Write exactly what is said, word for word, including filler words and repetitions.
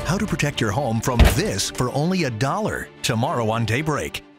How to protect your home from this for only a dollar tomorrow on Daybreak.